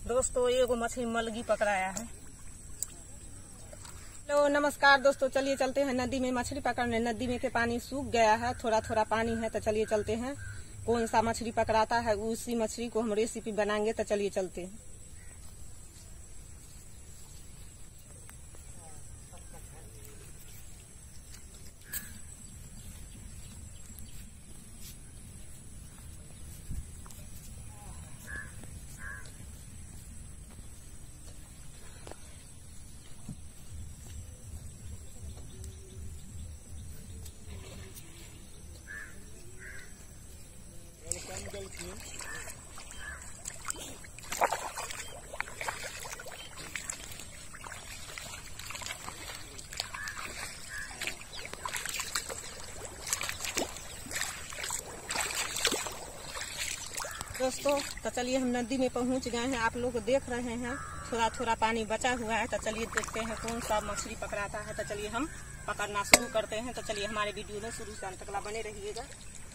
दोस्तों एगो मछली मलगी पकड़ाया है। तो नमस्कार दोस्तों, चलिए चलते हैं नदी में मछली पकड़ने। नदी में के पानी सूख गया है, थोड़ा थोड़ा पानी है, तो चलिए चलते हैं। कौन सा मछली पकड़ाता है उसी मछली को हम रेसिपी बनाएंगे, तो चलिए चलते हैं। दोस्तों तो चलिए हम नदी में पहुंच गए हैं। आप लोग देख रहे हैं थोड़ा थोड़ा पानी बचा हुआ है। तो चलिए देखते हैं कौन सा मछली पकड़ाता है। तो चलिए हम पकड़ना शुरू करते हैं। तो चलिए हमारे वीडियो में शुरू से अंत तक बने रहिएगा।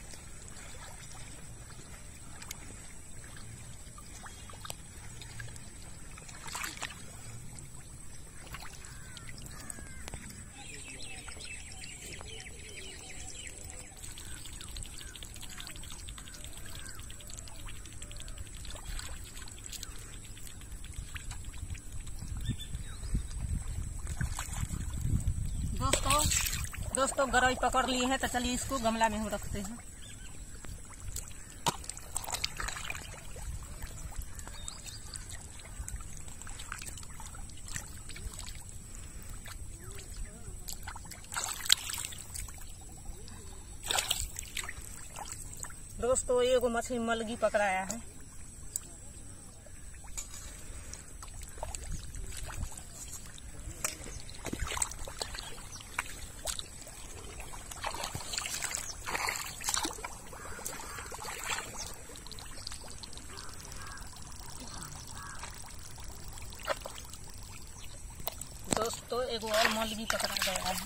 दोस्तों गरई पकड़ लिए हैं। तो चलिए इसको गमला में हम रखते हैं। दोस्तों एगो मछली मलगी पकड़ाया है। दोस्तों एगो और मलगी पकड़ा गया है।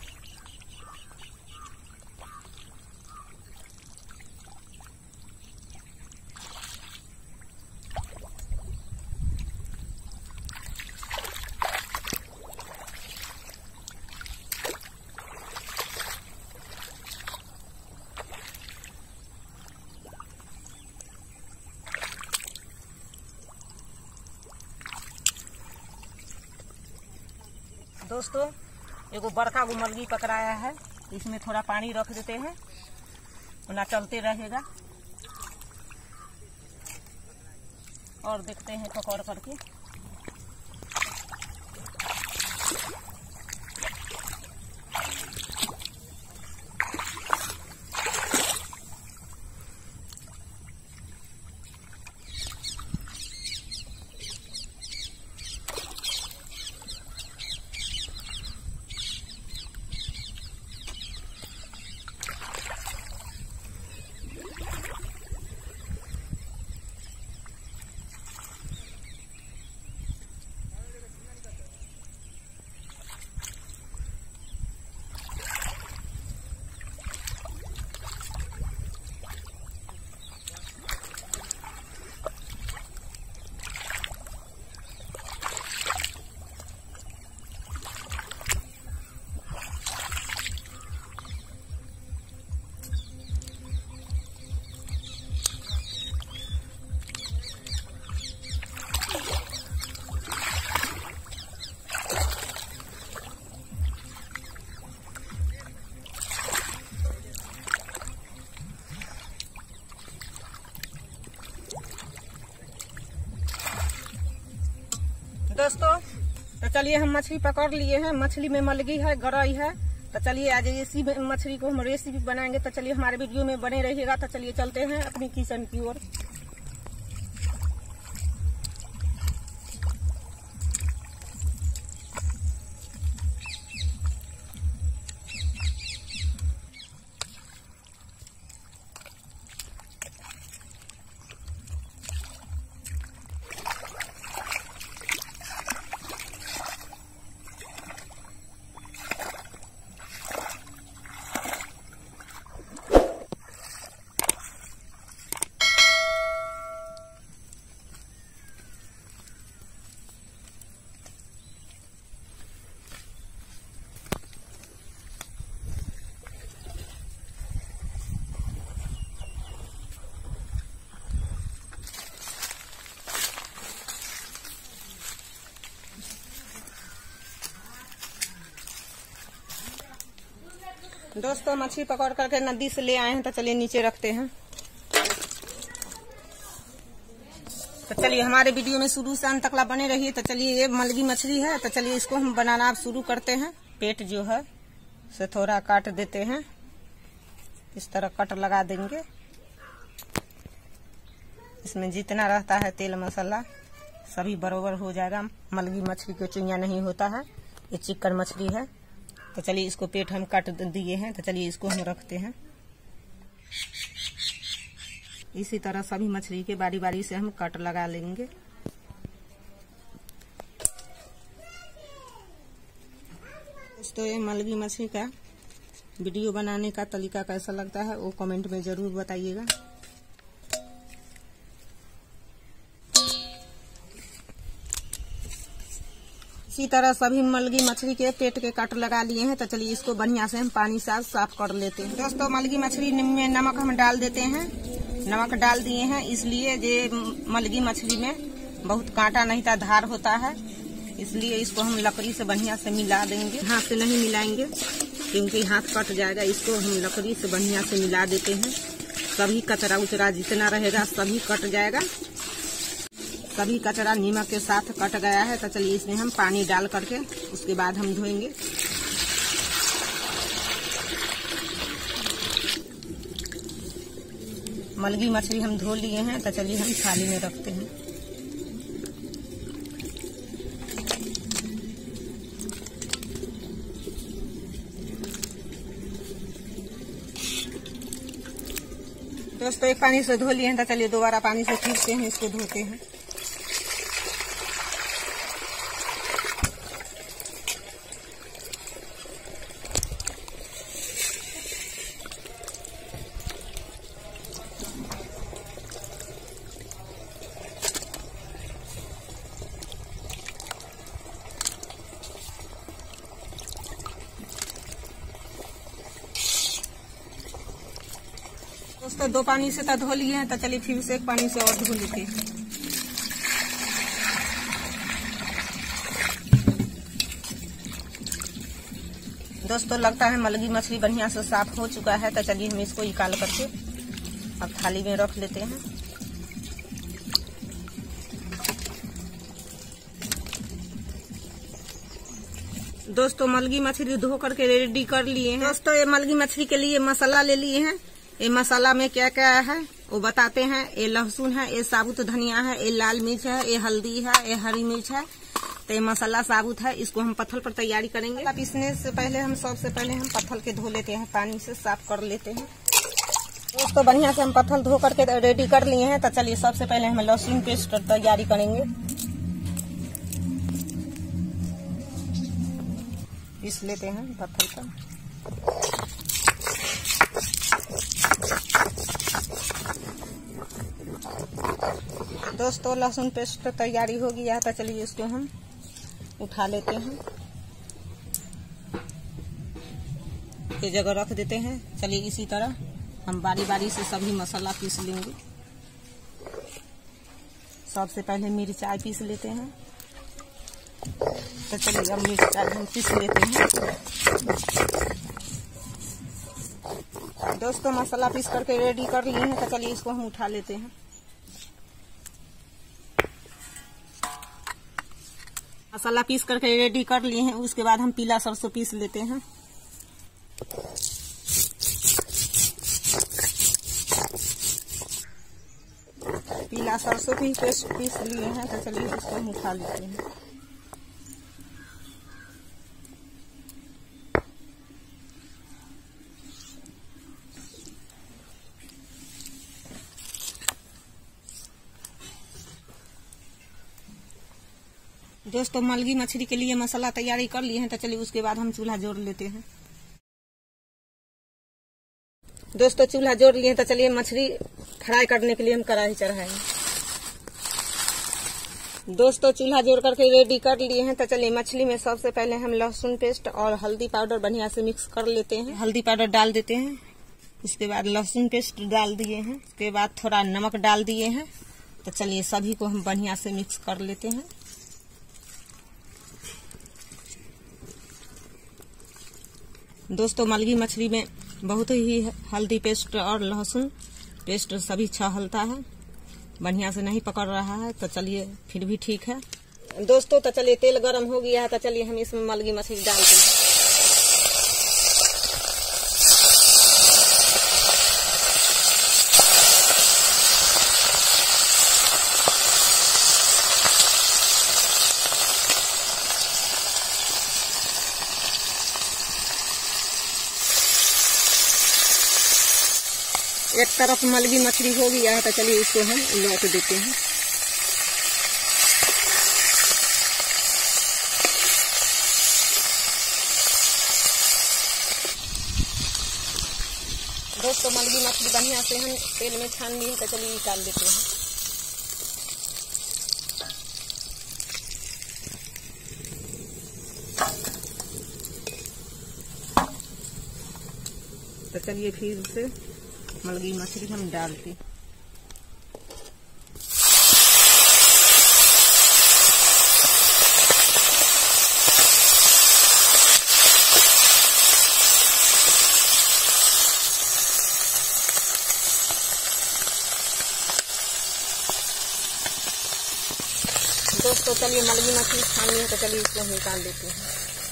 दोस्तों एगो बड़का गो मलगी पकड़ाया है। इसमें थोड़ा पानी रख देते हैं, वरना चलते रहेगा। और देखते हैं पकड़ करके। दोस्तों तो चलिए हम मछली पकड़ लिए हैं। मछली में मलगी है, गरई है। तो चलिए आज इसी मछली को हम रेसिपी बनाएंगे। तो चलिए हमारे वीडियो में बने रहिएगा। तो चलिए चलते हैं अपनी किचन की ओर। दोस्तों मछली पकड़ करके नदी से ले आए हैं, तो चलिए नीचे रखते हैं। तो चलिए हमारे वीडियो में शुरू से अंत तक बने रहिए। तो चलिए ये मलगी मछली है, तो चलिए इसको हम बनाना अब शुरू करते हैं। पेट जो है से थोड़ा काट देते हैं, इस तरह कट लगा देंगे। इसमें जितना रहता है तेल मसाला सभी बराबर हो जाएगा। मलगी मछली को चुइया नहीं होता है, ये चिकन मछली है। तो चलिए इसको पेट हम काट दिए हैं, तो चलिए इसको हम रखते हैं। इसी तरह सभी मछली के बारी बारी से हम कट लगा लेंगे। दोस्तों ये मलगी मछली का वीडियो बनाने का तरीका कैसा लगता है वो कमेंट में जरूर बताइएगा। इसी तरह सभी मलगी मछली के पेट के कट लगा लिए हैं। तो चलिए इसको बढ़िया से हम पानी से साफ कर लेते हैं। दोस्तों मलगी मछली में नमक हम डाल देते हैं। नमक डाल दिए हैं इसलिए ये मलगी मछली में बहुत कांटा नहीं था, धार होता है, इसलिए इसको हम लकड़ी से बढ़िया से मिला देंगे। हाथ से नहीं मिलाएंगे क्योंकि हाथ कट जाएगा। इसको हम लकड़ी से बढ़िया से मिला देते हैं। सभी कचरा उचरा जितना रहेगा सभी कट जाएगा। सभी कचरा नमक के साथ कट गया है। तो चलिए इसमें हम पानी डाल करके उसके बाद हम धोएंगे। मलगी मछली हम धो लिए हैं, तो चलिए हम थाली में रखते हैं। दोस्तों एक पानी से धो लिए हैं, तो चलिए दोबारा पानी से फिर से हम इसको धोते हैं। दोस्तों दो पानी से तो धो लिए हैं, तो चलिए फिर से एक पानी से और धो लेते हैं। दोस्तों लगता है मलगी मछली बढ़िया से साफ हो चुका है। तो चलिए हम इसको निकाल करके अब थाली में रख लेते हैं। दोस्तों मलगी मछली धो करके रेडी कर लिए हैं। दोस्तों ये मलगी मछली के लिए मसाला ले लिए हैं। ये मसाला में क्या क्या है वो बताते हैं। ये लहसुन है, ये साबुत धनिया है, ये लाल मिर्च है, ये हल्दी है, ये हरी मिर्च है। तो ये मसाला साबुत है, इसको हम पत्थर पर तैयारी करेंगे। पीसने से पहले हम सबसे पहले हम पत्थर के धो लेते हैं, पानी से साफ कर लेते हैं। दोस्तों बढ़िया से हम पत्थर धो करके रेडी कर लिए हैं। तो चलिए सबसे पहले हम लहसुन पेस्ट तैयारी करेंगे। पीस लेते हैं पत्थर का। दोस्तों लहसुन पेस्ट तैयारी हो गया है। तो चलिए इसको हम उठा लेते हैं, ये जगह रख देते हैं। चलिए इसी तरह हम बारी बारी से सभी मसाला पीस लेंगे। सबसे पहले मिर्चाई पीस लेते हैं। तो चलिए अब मिर्चाई हम पीस लेते हैं। दोस्तों मसाला पीस करके रेडी कर लिए हैं। तो चलिए इसको हम उठा लेते हैं। मसाला पीस करके रेडी कर लिए हैं। उसके बाद हम पीला सरसों पीस लेते हैं। पीला सरसों भी पेस्ट पीस लिए हैं। तो चलिए इसको हम उठा लेते हैं। दोस्तों मलगी मछली के लिए मसाला तैयारी कर लिए हैं। तो चलिए उसके बाद हम चूल्हा जोड़ लेते हैं। दोस्तों चूल्हा जोड़ लिए हैं। तो चलिए मछली फ्राई करने के लिए हम कढ़ाई चढ़ाएंगे। दोस्तों चूल्हा जोड़ करके रेडी कर लिए हैं। तो चलिए मछली में सबसे पहले हम लहसुन पेस्ट और हल्दी पाउडर बढ़िया से मिक्स कर लेते हैं। हल्दी पाउडर डाल देते हैं, उसके बाद लहसुन पेस्ट डाल दिए हैं, उसके बाद थोड़ा नमक डाल दिए हैं। तो चलिए सभी को हम बढ़िया से मिक्स कर लेते हैं। दोस्तों मलगी मछली में बहुत ही हल्दी पेस्ट और लहसुन पेस्ट सभी अच्छा हलता है, बढ़िया से नहीं पकड़ रहा है। तो चलिए फिर भी ठीक है दोस्तों। तो चलिए तेल गरम हो गया है, तो चलिए हम इसमें मलगी मछली डालते हैं। एक तरफ मलगी मछली हो गया है, तो चलिए इसको हम लौट देते हैं। दोस्तों मलगी मछली बढ़िया से हम तेल में छान ली है, तो चलिए निकाल देते हैं। तो चलिए फिर से मलगी मछली हम डालते। दोस्तों चलिए मलगी मछली छानी है, तो चलिए इसको निकाल देते हैं।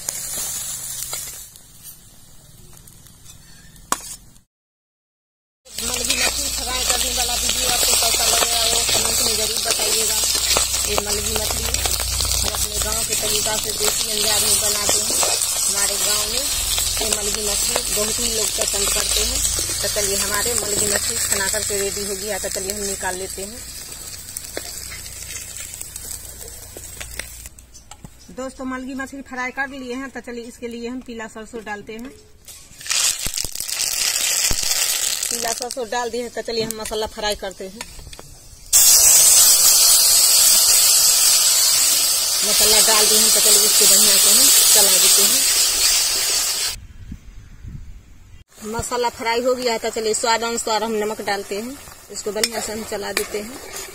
मलगी मछली फ्राई करने वाला वीडियो आपको कैसा लगेगा वो कमेंट में जरूर बताइएगा। ये मलगी मछली हम अपने गांव के तरीका से देसी अंदाज में बनाते हैं। हमारे गांव में ये मलगी मछली बहुत ही लोग पसंद करते हैं। तो चलिए हमारे मलगी मछली बना करके रेडी हो गया, तो चलिए हम निकाल लेते हैं। दोस्तों मलगी मछली फ्राई कर लिए हैं, तो चलिए इसके लिए हम पीला सरसों डालते हैं। पीला सरसों डाल दिए हैं, तो चलिए हम मसाला फ्राई करते हैं। मसाला डाल दिए हैं, तो चलिए इसको बढ़िया से हम चला देते हैं। मसाला फ्राई हो गया है, तो चलिए स्वाद अनुसार हम नमक डालते हैं। इसको बढ़िया से हम चला देते हैं।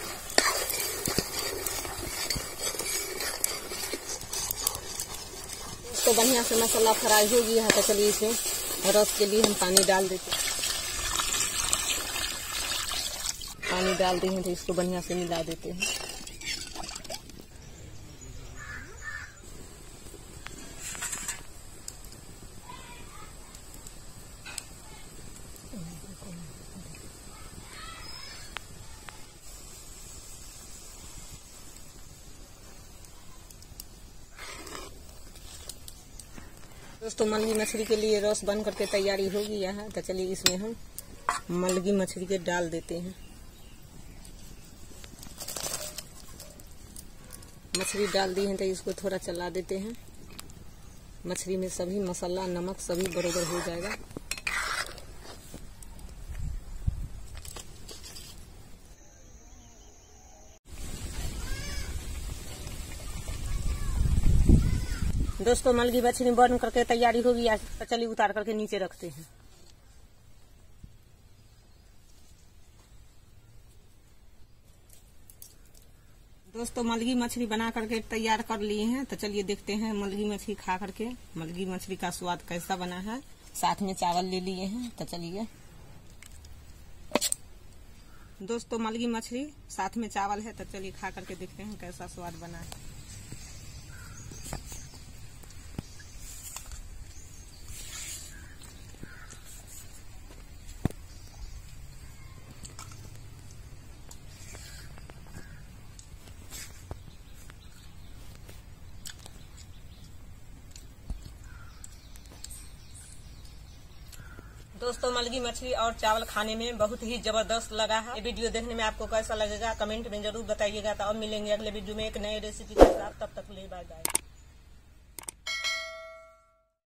तो बढ़िया से मसाला फ्राई हो गया है, तो चलिए इसमें रस के लिए हम पानी डाल देते हैं। पानी डाल दिए हैं, तो इसको बढ़िया से मिला देते हैं। दोस्तों मलगी मछली के लिए रस बन करके तैयारी हो गया है, तो चलिए इसमें हम मलगी मछली के डाल देते हैं। मछली डाल दी है, तो इसको थोड़ा चला देते हैं। मछली में सभी मसाला नमक सभी बराबर हो जाएगा। दोस्तों मलगी मछली बन करके तैयारी हो गई, तो चलिए उतार करके नीचे रखते हैं। दोस्तों मलगी मछली बना करके तैयार कर लिए हैं, तो चलिए देखते हैं मलगी मछली खा करके मलगी मछली का स्वाद कैसा बना है। साथ में चावल ले लिए हैं, तो चलिए दोस्तों मलगी मछली साथ में चावल है, तो चलिए खा करके देखते हैं कैसा स्वाद बना है। दोस्तों मलगी मछली और चावल खाने में बहुत ही जबरदस्त लगा है। ये वीडियो देखने में आपको कैसा लगेगा कमेंट में जरूर बताइएगा। तो अब मिलेंगे अगले वीडियो में एक नए रेसिपी के साथ, तब तक के लिए बाय बाय।